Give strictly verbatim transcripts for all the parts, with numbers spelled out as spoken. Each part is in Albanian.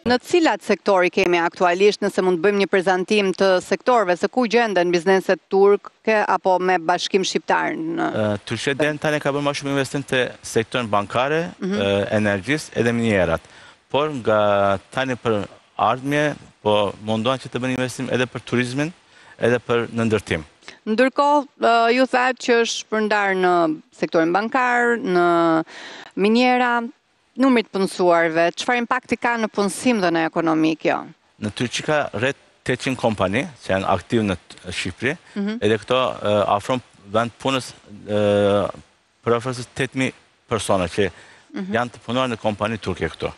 Në cilat sektori kemi aktualisht, nëse mund të bëjmë një prezantim të sektorëve, se ku gjenden bizneset turke apo me bashkim shqiptar? Në... Turqia deri tani ka bërë më shumë investim te sektorin bankare, mm -hmm. energjisë edhe minierat. Por nga tani për ardhmje, po mundohen që të bëjnë investim edhe për turizmin, edhe për në ndërtim. Ndërkohë, ju thatë që është përndar në sektorin bankar, në miniera, numrit punësuarve, çfarë impakti ka në punësim dhe në ekonomi kjo? Në Turqi ka rreth tetëqind kompani që janë aktiv në Shqipëri, mm -hmm. edhe këto uh, afron vend punës uh, për afërsisht tetë mijë persona që mm -hmm. janë të punuar në kompani turke këto.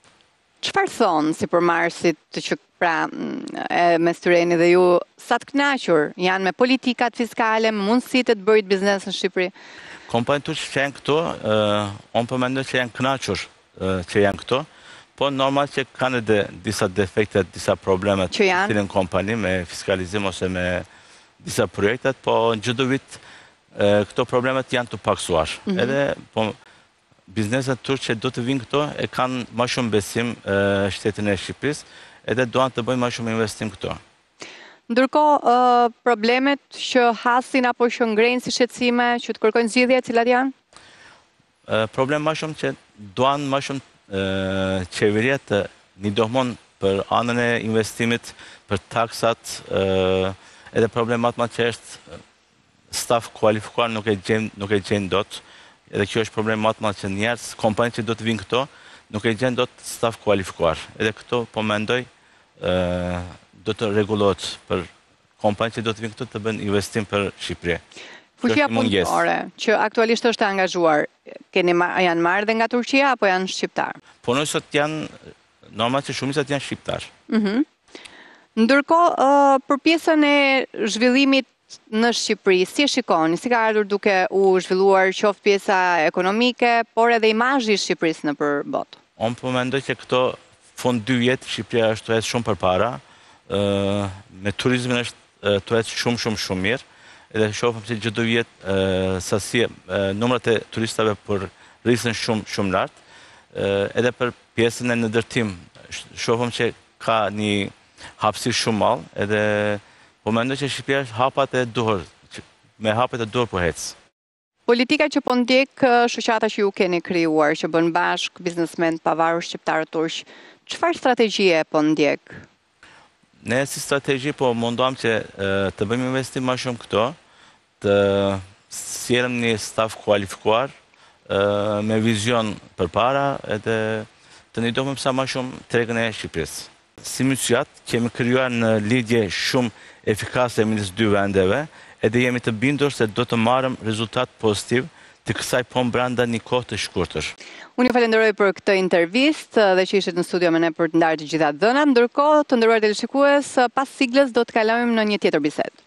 Çfarë thonë si përmarrësit që pra e mes tyreni dhe ju, sa të kënaqur janë me politikat fiskale, me mundësitë të bëjt biznes në Shqipëri? Kompanitë turqe që janë këto, uh, unë përmendoj që janë kënaqur uh, që janë këto, po normal që kanë edhe disa defekte, disa problemet që janë në kompani me fiskalizim ose me disa projektet, po në çdo vit uh, këto problemet janë të paksuar. Mm -hmm. Edhe po bizneset turqe do të vinë këto e kanë më shumë besim uh, shtetin e Shqipërisë, edhe doan të bëjnë më shumë investim këto. Ndërkohë, uh, problemet që hasin apo që ngrejnë si shqetësime, që të kërkojnë zgjidhje, cilat janë? Uh, problem më shumë që doan më shumë uh, qeveria të njohmon për anën e investimit, për taksat, uh, edhe problemat më që është staf kualifikuar nuk e gjen nuk e gjen dot. Edhe kjo është problem më të madh që njerëz, kompanitë që do të vinë këto, nuk e gjen dot staf kualifikuar. Edhe këto po mendoj ë do të rregullohet për kompanitë që do të vinë këtu të bëjnë investim për Shqipëri. Fuqia punëtore që aktualisht është e angazhuar, keni janë marrë dhe nga Turqia apo janë shqiptar? Punonjësat janë normal që shumicat janë shqiptar. Mhm. Ndërkohë, uh, për pjesën e zhvillimit në Shqipëri, si e shikoni, si ka ardhur duke u zhvilluar qoftë pjesa ekonomike, por edhe imazhi i Shqipërisë nëpër botë? Unë po mendoj që këto fund dy vjet Shqipëria është tuajtur shumë përpara, ë me turizmin është tuajtur shumë shumë shumë mirë, edhe shohim se çdo vjet sasi numrat e turistëve për rrisën shumë shumë lart, edhe për pjesën e ndërtim shohim që ka një hapësirë shumë madh, edhe po mendoj që Shqipëria është hapat e duhur, me hapet e duhur po hec. Politika që po ndjek shoqata që ju keni krijuar, që bën bashk biznesmen pavarur shqiptarë turq, çfarë strategjie po ndjek? Ne si strategji po munduam që të bëjmë investim më shumë këto, të sjellëm një staf kualifikuar me vizion përpara, edhe të ndihmojmë sa më shumë tregën e Shqipërisë. Si Myçjat kemi krijuar në lidhje shumë efikase midis dy vendeve, edhe jemi të bindur se do të marrëm rezultat pozitiv të kësaj po brenda një kohë të shkurtër. Unë ju falenderoj për këtë intervistë dhe që ishit në studio me ne për të ndarë të gjitha dhënat, ndërkohë të nderuar teleshikues, pas siglës do të kalojmë në një tjetër bisedë.